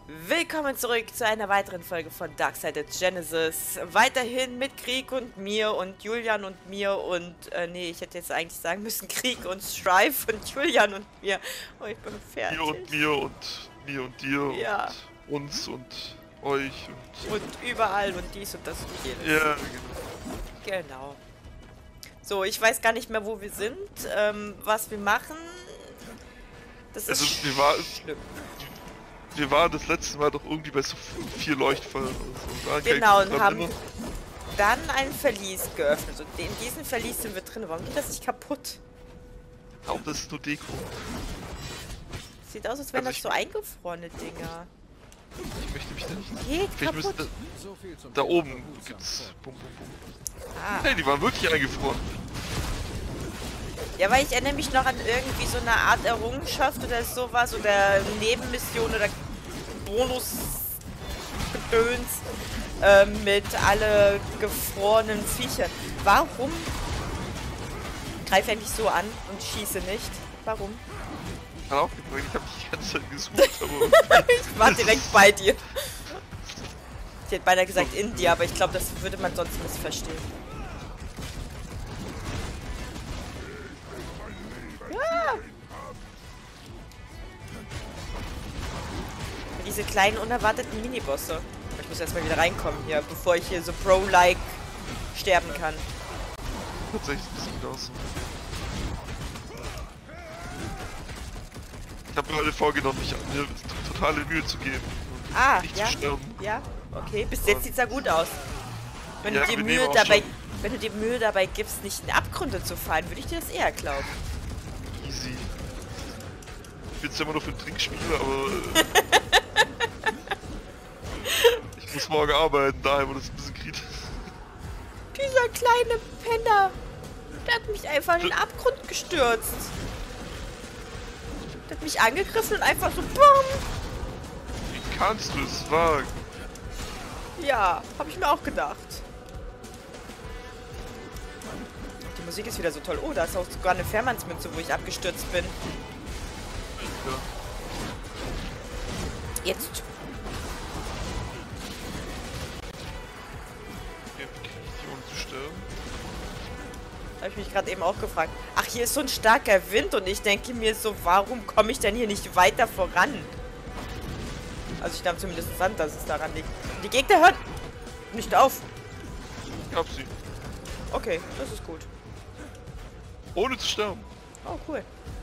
Willkommen zurück zu einer weiteren Folge von Darksiders Genesis. Weiterhin mit Krieg und mir und Julian und mir und, nee, ich hätte jetzt eigentlich sagen müssen Krieg und Strife und Julian und mir. Oh, ich bin fertig. Mir und dir ja. und uns und euch und überall und dies und das und jenes. Ja, genau. Genau. So, ich weiß gar nicht mehr, wo wir sind, was wir machen. Das ist schlimm. Wir waren das letzte Mal doch irgendwie bei so 4 Leuchtfeuern oder so. Genau, und haben dann ein Verlies geöffnet. Und in diesem Verlies sind wir drin. Warum geht das nicht kaputt? Ich glaube, das ist nur Deko. Sieht aus, als wären das so eingefrorene Dinger. Ich möchte mich da nicht... Geht kaputt. Da oben gibt's... Bum, bum, bum. Ah. Hey, die waren wirklich eingefroren. Ja, weil ich erinnere mich noch an irgendwie so eine Art Errungenschaft oder sowas oder Nebenmission oder Bonus-Gedöns mit alle gefrorenen Viechern. Warum greife ich eigentlich so an und schieße nicht? Warum? Ich habe auch gefragt, ich habe dich die ganze Zeit gesucht, aber... Ich war direkt bei dir. Ich hätte beinahe gesagt in dir, aber ich glaube, das würde man sonst missverstehen. Diese kleinen unerwarteten Minibosse. Ich muss erstmal wieder reinkommen hier, bevor ich hier so Pro-like sterben kann. Tatsächlich sieht das aus. Ich habe mir heute vorgenommen, mir totale Mühe zu geben. Ah, nicht ja, zu sterben. ja, okay. Bis jetzt sieht's ja gut aus. Wenn ja, du dir Mühe dabei gibst, nicht in Abgründe zu fallen, würde ich dir das eher glauben. Easy. Ich bin zwar immer nur für ein Trinkspiel, aber... ich muss morgen arbeiten, daher wird es ein bisschen kritisch. Dieser kleine Penner, der hat mich einfach in den Abgrund gestürzt. Der hat mich angegriffen und einfach so BOOM! Wie kannst du es wagen? Ja, habe ich mir auch gedacht. Die Musik ist wieder so toll. Oh, da ist auch sogar eine Fährmannsmünze, wo ich abgestürzt bin. Ja. Jetzt. Zu sterben. Habe ich mich gerade eben auch gefragt. Ach, hier ist so ein starker Wind und ich denke mir so, warum komme ich denn hier nicht weiter voran? Also ich glaube zumindest an, dass es daran liegt. Die Gegner hören nicht auf. Ich hab sie. Okay, das ist gut. Ohne zu sterben. Oh, cool.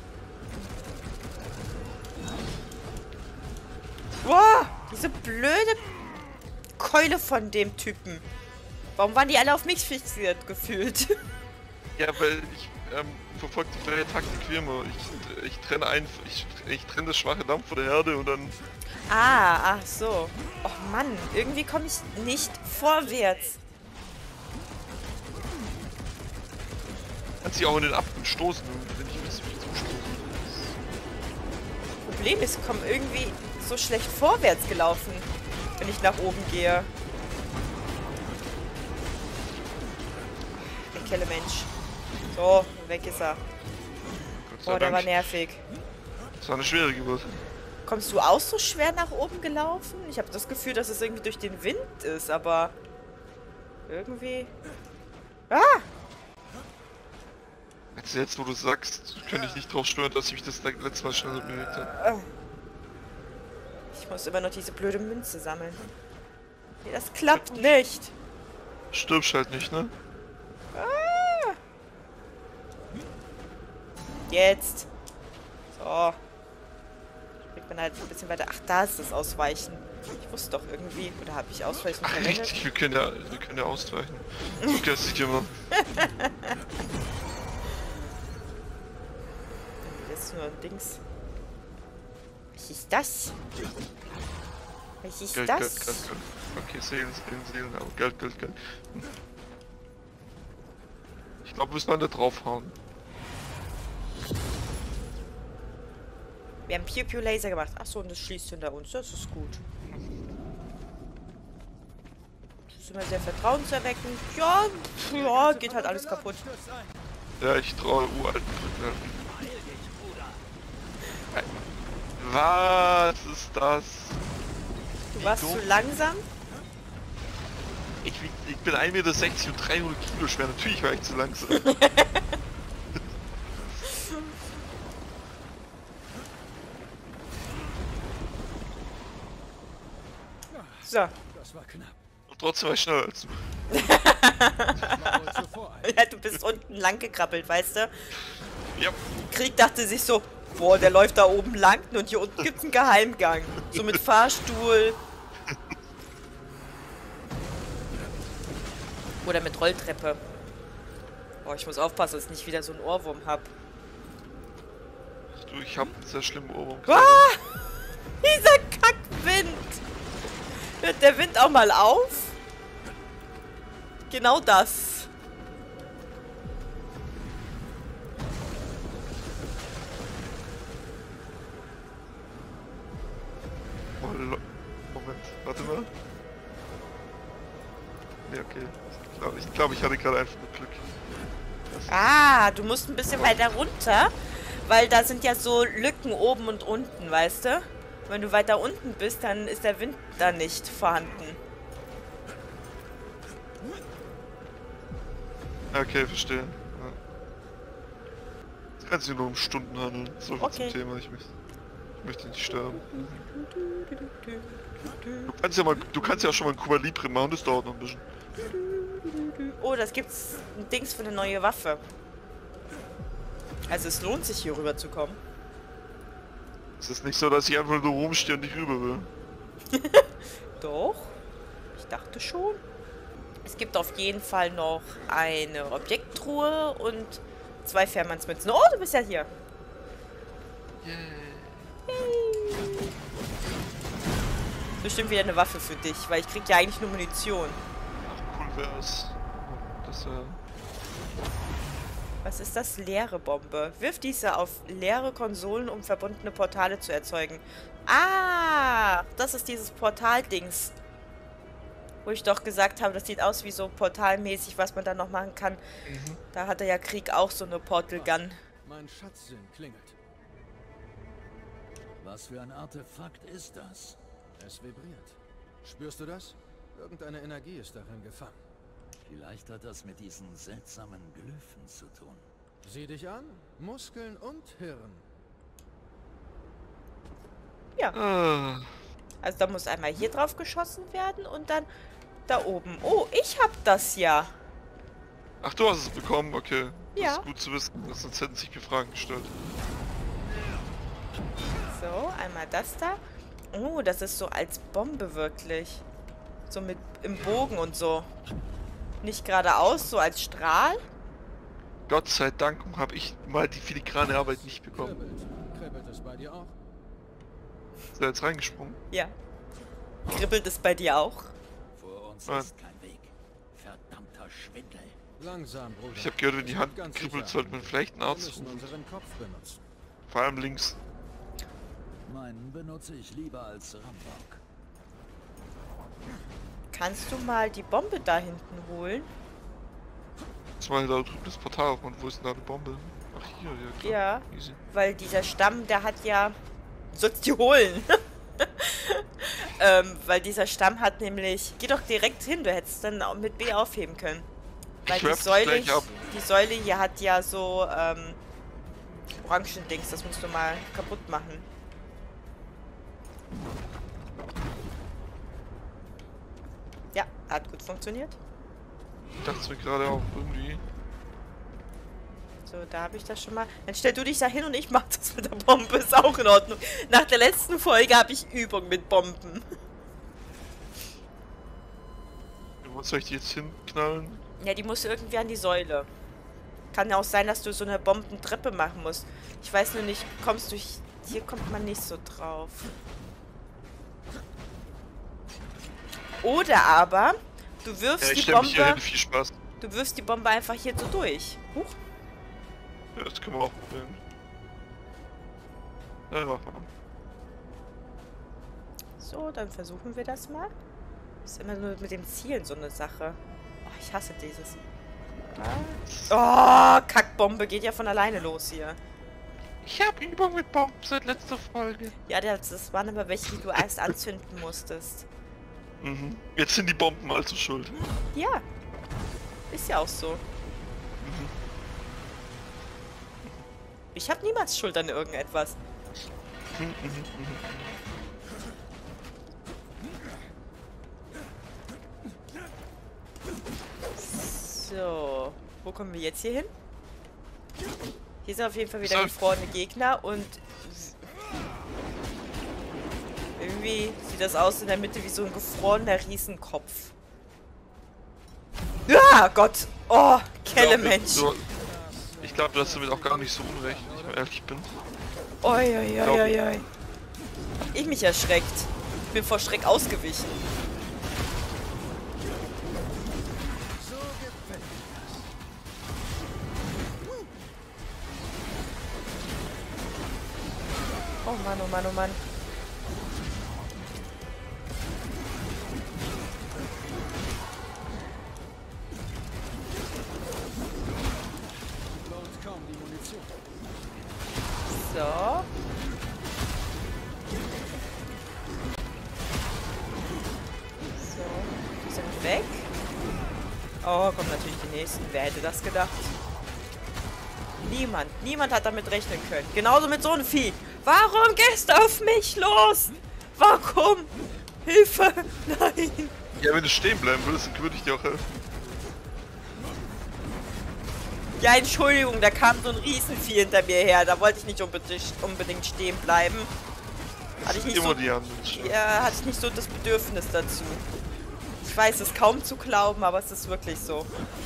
Wow, diese blöde Keule von dem Typen. Warum waren die alle auf mich fixiert gefühlt? Ja, weil ich verfolge die gleiche Taktik wie immer. Ich trenne das schwache Lamm von der Herde und dann... Ah, ach so. Och Mann, irgendwie komme ich nicht vorwärts. Kannst sie auch in den Abgrund stoßen, wenn ich mich zustoßen. Problem ist, ich komme irgendwie so schlecht vorwärts gelaufen, wenn ich nach oben gehe. Der Kellemensch. So, weg ist er. Oh, der war nervig. Das war eine schwere Geburt. Kommst du auch so schwer nach oben gelaufen? Ich habe das Gefühl, dass es irgendwie durch den Wind ist, aber irgendwie... Ah! Jetzt, wo du sagst, könnte ich nicht drauf schwören, dass ich mich das letzte Mal schneller bewegt habe. Ich muss immer noch diese blöde Münze sammeln. Nee, das klappt nicht. Stirbst halt nicht, ne? Ah! Jetzt. So. Ich bin halt ein bisschen weiter. Ach, da ist das Ausweichen. Ich wusste doch irgendwie. Oder habe ich Ausweichen verwendet? Richtig, wir können ja ausweichen. Du kennst dich immer. Jetzt nur ein Dings. Was ist das? Was ist Geld, das? Geld. Okay, Seelen, aber Geld. Ich glaube, wir müssen mal da draufhauen. Wir haben Pew-Pew-Laser gemacht. Achso, und das schließt hinter uns. Das ist gut. Das ist immer sehr vertrauenserweckend. Ja, geht halt alles kaputt. Ja, ich traue uralten Krücken. Was ist das? Du warst zu langsam? Ich bin 1,60 Meter und 300 Kilo schwer. Natürlich war ich zu langsam. So. Das war knapp. Und trotzdem war ich schneller als du. Ja, du bist unten lang gekrabbelt, weißt du? Ja. Krieg dachte sich so, boah, der läuft da oben lang und hier unten gibt's einen Geheimgang. So mit Fahrstuhl. Oder mit Rolltreppe. Boah, ich muss aufpassen, dass ich nicht wieder so einen Ohrwurm hab. Du, ich hab einen sehr schlimmen Ohrwurm. Ah, dieser Kackwind! Hört der Wind auch mal auf? Genau das. Moment, warte mal. Ne, okay. Ich glaube, ich hatte gerade einfach nur Glück. Ah, du musst ein bisschen weiter runter, weil da sind ja so Lücken oben und unten, weißt du? Wenn du weiter unten bist, dann ist der Wind da nicht vorhanden. Okay, verstehe. Ja. Es kann sich nur um Stunden handeln. So viel Okay. zum Thema. Ich möchte nicht sterben. Du kannst ja auch schon mal ein Cuba Libre machen, das dauert noch ein bisschen. Oh, das gibt's ein Dings für eine neue Waffe. Also es lohnt sich hier rüber zu kommen. Es ist nicht so, dass ich einfach nur rumstehe und nicht rüber will. Doch. Ich dachte schon. Es gibt auf jeden Fall noch eine Objekttruhe und 2 Fährmannsmützen. Oh, du bist ja hier. Bestimmt wieder eine Waffe für dich, weil ich krieg ja eigentlich nur Munition. Ach, cool wär's. Das Was ist das? Leere Bombe. Wirf diese auf leere Konsolen, um verbundene Portale zu erzeugen. Ah, das ist dieses Portal-Dings. Wo ich doch gesagt habe, das sieht aus wie so portalmäßig, was man da noch machen kann. Da hatte ja Krieg auch so eine Portal Gun. Mein Schatzsinn klingelt. Was für ein Artefakt ist das? Es vibriert. Spürst du das? Irgendeine Energie ist darin gefangen. Vielleicht hat das mit diesen seltsamen Glyphen zu tun. Sieh dich an. Muskeln und Hirn. Ja, Ah. also da muss einmal hier drauf geschossen werden und dann da oben. Oh, ich hab das ja. Ach, du hast es bekommen, okay. Das Ja. ist gut zu wissen, sonst hätten sich mir Fragen gestellt. So, einmal das da. Oh, das ist so als Bombe wirklich. So mit im Bogen und so. Nicht geradeaus, so als Strahl. Gott sei Dank habe ich mal die filigrane Arbeit nicht bekommen. Kribbelt es bei dir auch? Ist er jetzt reingesprungen? Ja. Kribbelt es bei dir auch? Vor uns Nein. ist kein Weg. Verdammter Schwindel. Langsam, Bruder. Ich habe gehört, wenn die Ich Hand bin ganz kribbelt, sicher. sollte man vielleicht einen Wir Arzt müssen rufen. unseren Kopf benutzen. Vor allem links. Meinen benutze ich lieber als Rambock. Kannst du mal die Bombe da hinten holen? Jetzt mal da drüben das Portal auf und wo ist denn da die Bombe? Ach hier, ja klar. Ja, Easy. weil dieser Stamm, der hat ja... Du sollst die holen. Weil dieser Stamm hat nämlich... Geh doch direkt hin, du hättest dann auch mit B aufheben können. Weil Ich die werf dich Säule, gleich ab. die Säule hier hat ja so Orangendings, das musst du mal kaputt machen. Ja, hat gut funktioniert. Ich dachte mir gerade auch irgendwie. So, da habe ich das schon mal. Dann stell du dich da hin und ich mach das mit der Bombe. Ist auch in Ordnung. Nach der letzten Folge habe ich Übung mit Bomben. Wo soll ich die jetzt hinknallen? Ja, die muss irgendwie an die Säule. Kann ja auch sein, dass du so eine Bombentreppe machen musst. Ich weiß nur nicht, kommst du... Hier kommt man nicht so drauf. Oder aber, du wirfst Ja, ich die stelle mich hier hin, Bombe... viel Spaß. Du wirfst die Bombe einfach hier so durch. Huch. Ja, das können wir auch probieren. Ja, mach mal. So, dann versuchen wir das mal. Ist immer nur mit dem Zielen so eine Sache. Oh, ich hasse dieses. Oh, Kackbombe geht ja von alleine los hier. Ich habe Übung mit Bomben seit letzter Folge. Ja, das waren aber welche, die du erst anzünden musstest. Mhm. Jetzt sind die Bomben also schuld. Ja. Ist ja auch so. Ich habe niemals Schuld an irgendetwas. So. Wo kommen wir jetzt hier hin? Hier sind auf jeden Fall wieder gefrorene Gegner und irgendwie sieht das aus in der Mitte wie so ein gefrorener Riesenkopf. Ja, Gott! Oh, Kellemensch! Ich glaube, du hast damit auch gar nicht so unrecht, wenn ich mal ehrlich bin. Oi, oi, oi, oi, oi. Hab ich mich erschreckt. Ich bin vor Schreck ausgewichen. Oh Mann, oh Mann, oh Mann. So. So. Die sind weg. Oh, kommen natürlich die nächsten. Wer hätte das gedacht? Niemand. Niemand hat damit rechnen können. Genauso mit so einem Vieh. Warum gehst du auf mich los? Warum? Hilfe! Nein! Ja, wenn du stehen bleiben würdest, dann würde ich dir auch helfen. Ja, Entschuldigung, da kam so ein Riesenvieh hinter mir her. Da wollte ich nicht unbedingt stehen bleiben. Hatte ich nicht Immer so, die anderen. ja, hatte ich nicht so das Bedürfnis dazu. Ich weiß es kaum zu glauben, aber es ist wirklich so.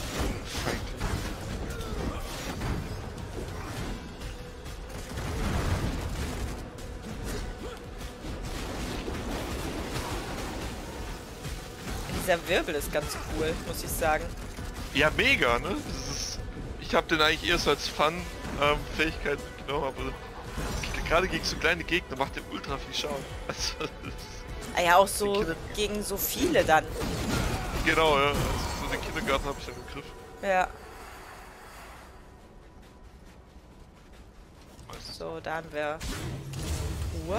Dieser Wirbel ist ganz cool, muss ich sagen. Ja, mega, ne? Das ist, ich habe den eigentlich eher so als Fun-Fähigkeit genommen, aber gerade gegen so kleine Gegner macht der ultra viel Schaden. Also, Ah ja, auch so gegen so viele dann. genau, ja. Also, so den Kindergarten habe ich ja im Griff. Ja. Meistens. So, da haben wir Ruhe.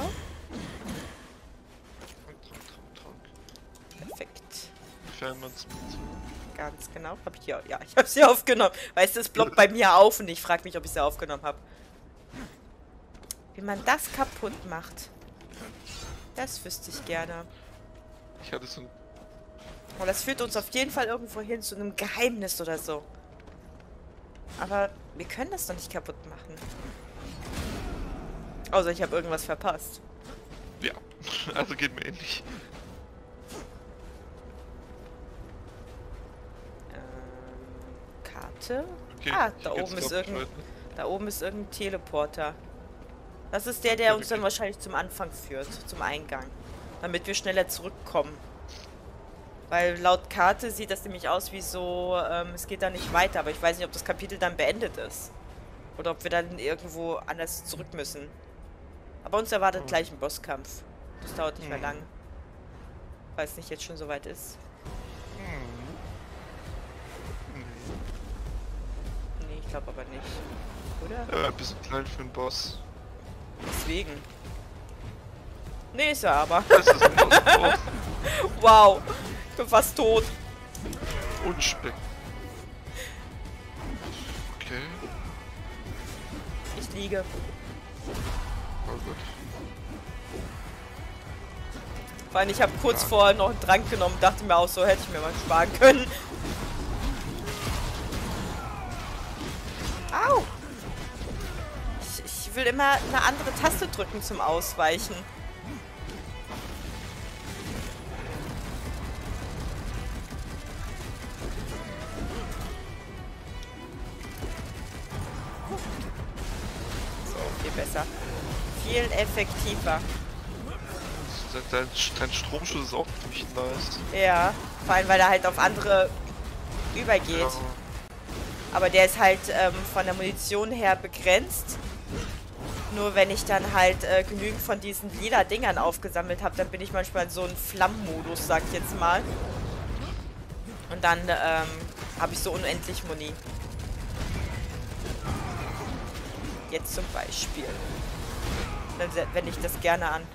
Perfekt. Fernmanns mit. Ganz genau. Hab ich hier. Ja, ich habe sie aufgenommen. Weißt du, es blockt bei mir auf und ich frage mich, ob ich sie aufgenommen habe. Wie man das kaputt macht. Das wüsste ich gerne. Ich hatte so ein. Und das führt uns auf jeden Fall irgendwo hin zu einem Geheimnis oder so. Aber wir können das doch nicht kaputt machen. Außer ich habe irgendwas verpasst. Ja, also geht mir ähnlich. Karte? Okay, Ah, ich da geh oben jetzt ist drauf irgendein. bescheid. Da oben ist irgendein Teleporter. Das ist der, der uns dann wahrscheinlich zum Anfang führt, zum Eingang. Damit wir schneller zurückkommen. Weil laut Karte sieht das nämlich aus wie so, es geht da nicht weiter, aber ich weiß nicht, ob das Kapitel dann beendet ist. Oder ob wir dann irgendwo anders zurück müssen. Aber uns erwartet gleich ein Bosskampf. Das dauert nicht mehr lang. Weil es nicht jetzt schon soweit ist. Nee, ich glaube aber nicht. Oder? Ein bisschen klein für einen Boss. Deswegen. Nee, ist er aber. Das ist ein Boss. Wow. Ich bin fast tot. Und Speck. Okay. Ich liege. Oh Gott. Vor allem, ich habe kurz vorher noch einen Trank genommen, dachte mir auch so, hätte ich mir mal sparen können. Au! Ich will immer eine andere Taste drücken zum Ausweichen. So, viel besser. Viel effektiver. Dein Stromschuss ist auch ziemlich nice. Ja, vor allem, weil er halt auf andere übergeht. Ja. Aber der ist halt von der Munition her begrenzt. Nur wenn ich dann halt genügend von diesen lila Dingern aufgesammelt habe, dann bin ich manchmal in so einem Flammenmodus, sag ich jetzt mal. Und dann habe ich so unendlich Muni. Jetzt zum Beispiel. Dann wende ich das gerne an.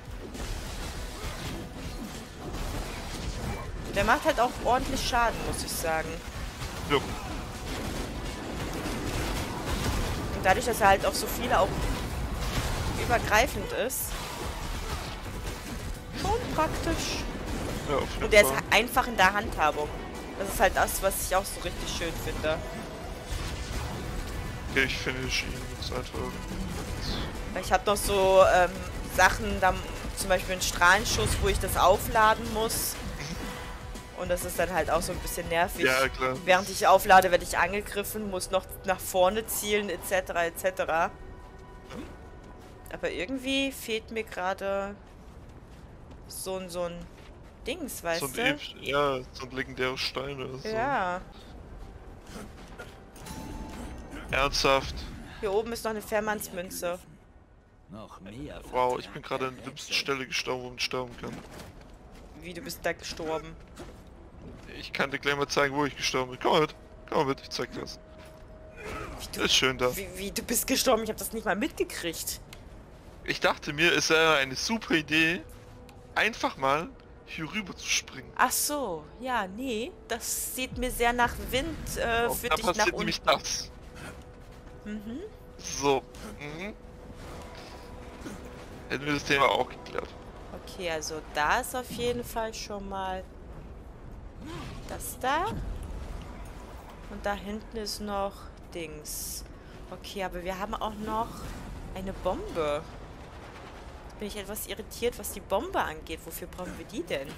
Der macht halt auch ordentlich Schaden, muss ich sagen. Ja. Und dadurch, dass er halt auf so viele auch übergreifend ist. Schon praktisch. Ja, auf jeden Und der ist Fall. einfach in der Handhabung. Das ist halt das, was ich auch so richtig schön finde. Okay, ich finish ihn jetzt einfach. Ich habe noch so Sachen, da, zum Beispiel einen Strahlenschuss, wo ich das aufladen muss. Und das ist dann halt auch so ein bisschen nervig. Ja, klar. Während ich auflade, werde ich angegriffen, muss noch nach vorne zielen, etc. etc. Aber irgendwie fehlt mir gerade so ein Dings, weißt So ein du? ja, so ein legendäres Stein oder so. Ja. Ernsthaft. Hier oben ist noch eine Fährmannsmünze. Noch mehr. Wow, ich bin gerade an der dümmsten Stelle gestorben, wo man sterben kann. Wie, du bist da gestorben. Ich kann dir gleich mal zeigen, wo ich gestorben bin. Komm mal mit. Komm mal mit, ich zeig dir das. Ist schön da. Wie, du bist gestorben? Ich habe das nicht mal mitgekriegt. Ich dachte mir, es wäre eine super Idee, einfach mal hier rüber zu springen. Ach so, ja, nee. Das sieht mir sehr nach Wind Da für dich nach passiert unten. nämlich das. Mhm. So. Mhm. Hätten wir das Thema auch geklärt. Okay, also da ist auf jeden Fall schon mal das da. Und da hinten ist noch Dings. Okay, aber wir haben auch noch eine Bombe. Jetzt bin ich etwas irritiert, was die Bombe angeht. Wofür brauchen wir die denn?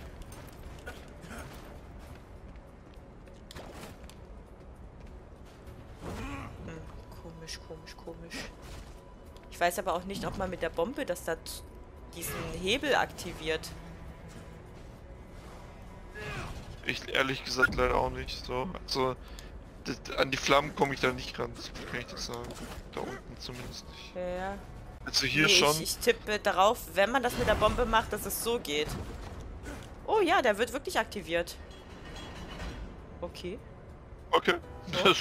Komisch, komisch, komisch. Ich weiß aber auch nicht, ob man mit der Bombe diesen Hebel aktiviert. Ich ehrlich gesagt leider auch nicht. So, also an die Flammen komme ich da nicht ran, das kann ich das sagen. Da unten zumindest nicht. Ja. Also hier Nee, schon. ich tippe darauf, wenn man das mit der Bombe macht, dass es so geht. Oh ja, der wird wirklich aktiviert. Okay. Okay. So.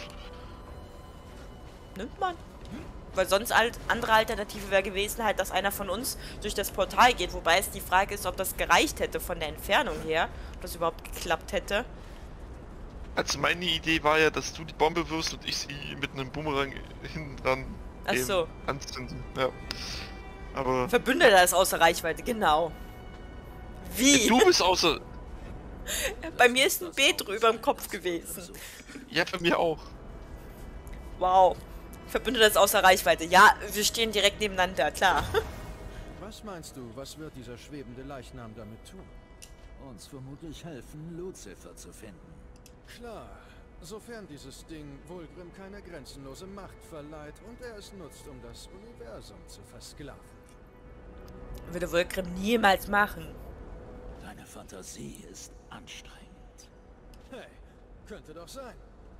Nimmt man. Weil sonst andere Alternative wäre gewesen, halt, dass einer von uns durch das Portal geht. Wobei es die Frage ist, ob das gereicht hätte von der Entfernung her. Ob das überhaupt geklappt hätte. Also meine Idee war ja, dass du die Bombe wirfst und ich sie mit einem Boomerang hinten dran Ach so. anzünde. Ja. Aber Verbündeter ist außer Reichweite, genau. Wie? du bist außer... Bei mir ist ein B drüber im Kopf gewesen. Ja, bei mir auch. Wow. Verbündeter ist außer Reichweite. Ja, wir stehen direkt nebeneinander, klar. Was meinst du, was wird dieser schwebende Leichnam damit tun? Uns vermutlich helfen, Lucifer zu finden. Klar, sofern dieses Ding Vulgrim keine grenzenlose Macht verleiht und er es nutzt, um das Universum zu versklaven. Würde Vulgrim niemals machen. Deine Fantasie ist anstrengend. Hey, könnte doch sein.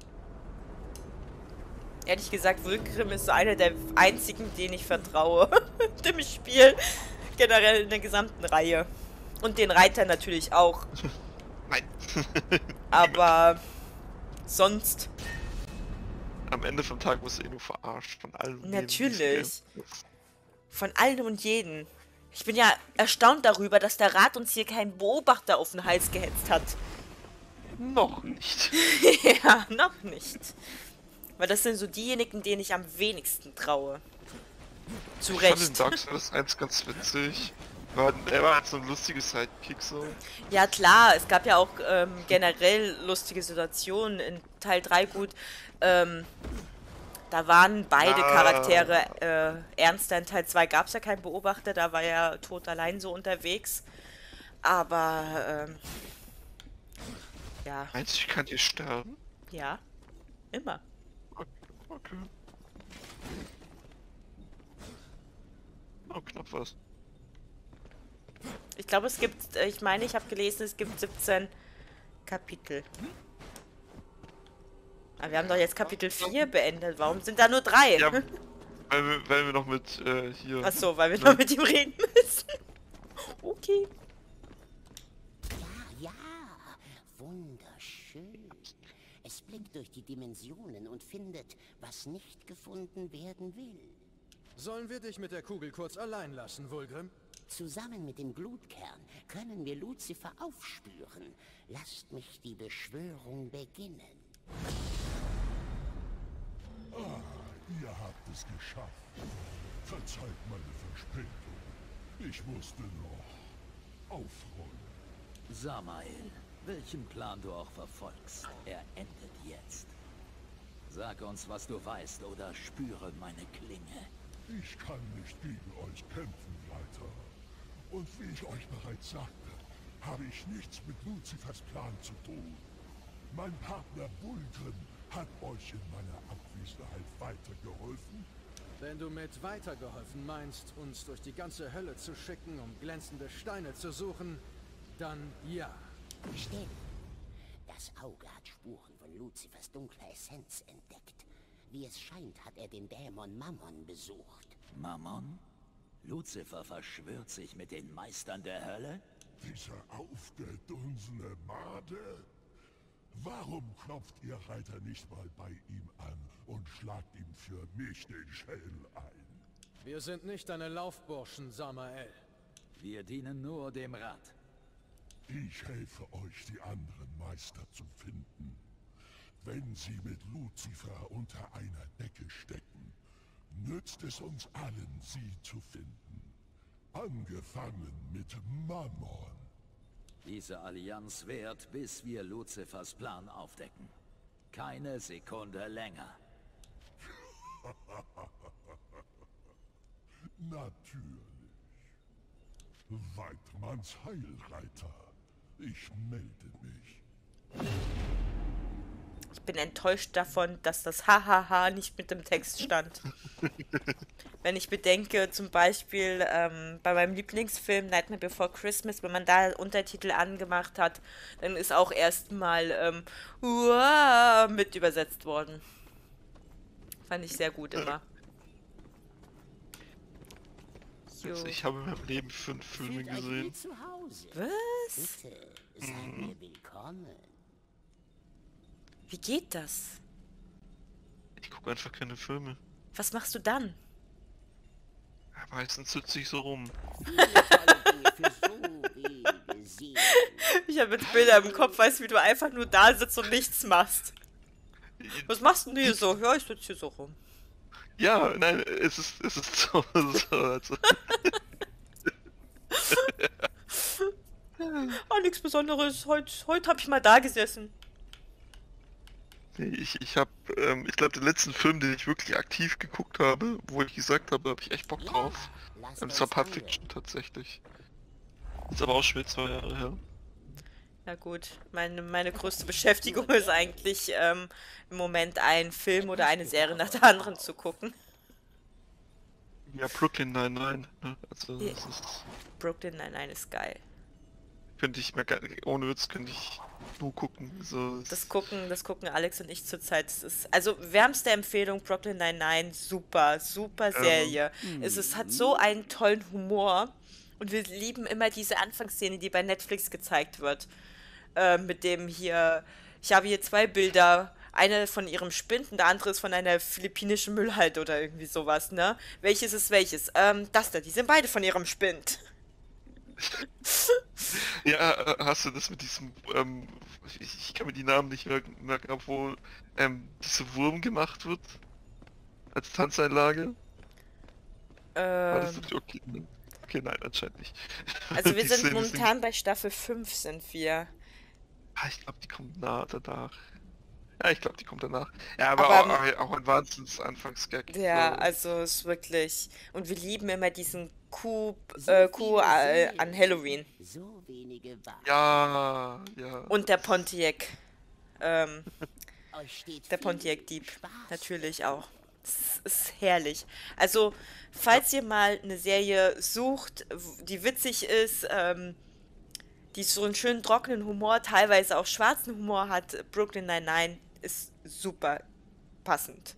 Ehrlich gesagt, Vulgrim ist so einer der einzigen, denen ich vertraue. Dem Spiel. Generell in der gesamten Reihe. Und den Reitern natürlich auch. Nein. Aber sonst. Am Ende vom Tag wirst du eh nur verarscht von allen. und jedem, Natürlich. die es Von allen und jeden. Ich bin ja erstaunt darüber, dass der Rat uns hier keinen Beobachter auf den Hals gehetzt hat. gibt. Noch nicht. Ja, noch nicht. Weil das sind so diejenigen, denen ich am wenigsten traue. Zu Ich fand den Recht. Dark Souls 1 ganz witzig. Er war halt so ein lustiges Sidekick so. Ja klar, es gab ja auch generell lustige Situationen in Teil 3 gut. Da waren beide Charaktere ernster. In Teil 2 gab es ja keinen Beobachter, da war er tot allein so unterwegs. Aber ja, Meinst du, ich kann hier sterben? ja, immer. Okay. Oh, knapp was. Ich glaube, es gibt, ich meine, ich habe gelesen, es gibt 17 Kapitel. Aber wir haben doch jetzt Kapitel 4 beendet. Warum sind da nur 3? Ja, weil wir noch mit hier. Achso, weil wir noch mit ihm reden müssen. Okay. Ja, wunderschön. Es blickt durch die Dimensionen und findet, was nicht gefunden werden will. Sollen wir dich mit der Kugel kurz allein lassen, Vulgrim? Zusammen mit dem Glutkern können wir Lucifer aufspüren. Lasst mich die Beschwörung beginnen. Ah, ihr habt es geschafft. Verzeiht meine Verspätung. Ich musste noch aufräumen. Samael, welchen Plan du auch verfolgst, er endet jetzt. Sag uns, was du weißt, oder spüre meine Klinge. Ich kann nicht gegen euch kämpfen, Reiter. Und wie ich euch bereits sagte, habe ich nichts mit Luzifers Plan zu tun. Mein Partner Vulgrim hat euch in meiner Abwesenheit weitergeholfen. Wenn du mit weitergeholfen meinst, uns durch die ganze Hölle zu schicken, um glänzende Steine zu suchen, dann ja. Still. Das Auge hat Spuren von Luzifers dunkler Essenz entdeckt. Wie es scheint, hat er den Dämon Mammon besucht. Mammon? Lucifer verschwört sich mit den Meistern der Hölle? Dieser aufgedunsene Made? Warum klopft ihr Reiter nicht mal bei ihm an und schlagt ihm für mich den Schädel ein? Wir sind nicht deine Laufburschen, Samael. Wir dienen nur dem Rat. Ich helfe euch, die anderen Meister zu finden. Wenn sie mit Lucifer unter einer Decke stecken, nützt es uns allen, sie zu finden. Angefangen mit Mammon. Diese Allianz währt, bis wir Luzifers Plan aufdecken. Keine Sekunde länger. Natürlich. Weidmanns Heilreiter. Ich melde mich. Ich bin enttäuscht davon, dass das Hahaha nicht mit dem Text stand. Wenn ich bedenke, zum Beispiel bei meinem Lieblingsfilm Nightmare Before Christmas, wenn man da Untertitel angemacht hat, dann ist auch erstmal Uah mit übersetzt worden. Fand ich sehr gut immer. Also ich habe in meinem Leben 5 Filme Fühlt euch gesehen. wie zu Hause. Was? Bitte, seid mir willkommen. Wie geht das? Ich gucke einfach keine Filme. Was machst du dann? Ja, meistens sitze ich so rum. Viele tolle Dinge für so wenige Seelen. Ich habe jetzt Bilder im Kopf, weißt du, wie du einfach nur da sitzt und nichts machst. Was machst denn du hier so? Ja, ich sitze hier so rum. Ja, nein, es ist so, also. Oh, nichts Besonderes. Heute habe ich mal da gesessen. Nee, ich habe, ich glaube, den letzten Film, den ich wirklich aktiv geguckt habe, wo ich gesagt habe, da habe ich echt Bock drauf. Lasst Das war uns Pulp handeln. Fiction tatsächlich. Ist aber auch schon wieder 2 Jahre her. Na gut, meine größte Beschäftigung ist eigentlich im Moment einen Film oder eine Serie nach der anderen zu gucken. Ja, Brooklyn Nine-Nine, ne? Also Ja. das ist, Brooklyn Nine-Nine ist geil. könnte ich mir ohne Witz könnte ich nur gucken. So, Das gucken Alex und ich zurzeit. Das ist, also wärmste Empfehlung, Brooklyn Nine-Nine, super, super Serie. Es hat so einen tollen Humor und wir lieben immer diese Anfangsszene, die bei Netflix gezeigt wird. Mit dem hier, ich habe hier 2 Bilder, eine von ihrem Spind und der andere ist von einer philippinischen Müllhalde oder irgendwie sowas, ne? Welches ist welches? Das da, die sind beide von ihrem Spind. ja, hast du das mit diesem, ich kann mir die Namen nicht merken, obwohl dieser Wurm gemacht wird? Als Tanzeinlage? War das nicht okay? Okay, nein, anscheinend nicht. Also wir Die sind Szene ist momentan bei Staffel 5 sind wir. ich glaube, die kommt danach. Ja, ich glaube, die kommt danach. Ja, aber auch ein Wahnsinns-Anfangsgag. Ja, So. also es ist wirklich. Und wir lieben immer diesen Kuh So Kuh viele Seelen. an Halloween. So wenige Wahl. Ja. Und der Pontiac. Euch steht Der viel Pontiac Dieb. Spaß Natürlich auch. Es ist herrlich. Also, falls ihr mal eine Serie sucht, die witzig ist, die so einen schönen trockenen Humor, teilweise auch schwarzen Humor hat, Brooklyn Nine-Nine ist super passend.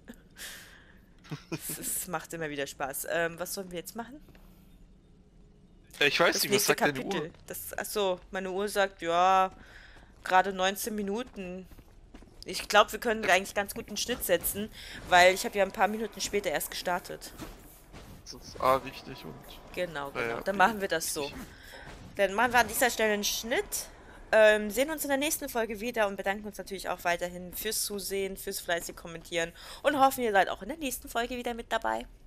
Es macht immer wieder Spaß. Was sollen wir jetzt machen? Ich weiß Das nicht, was nächste sagt deine Uhr? Kapitel. Achso, meine Uhr sagt, ja, gerade 19 Minuten. Ich glaube, wir können eigentlich ganz gut einen Schnitt setzen, weil ich habe ja ein paar Minuten später erst gestartet. ist das A richtig und... Genau, Ja, genau. ja, Dann okay. machen wir das so. Dann machen wir an dieser Stelle einen Schnitt. Sehen uns in der nächsten Folge wieder und bedanken uns natürlich auch weiterhin fürs Zusehen, fürs fleißige Kommentieren und hoffen, ihr seid auch in der nächsten Folge wieder mit dabei.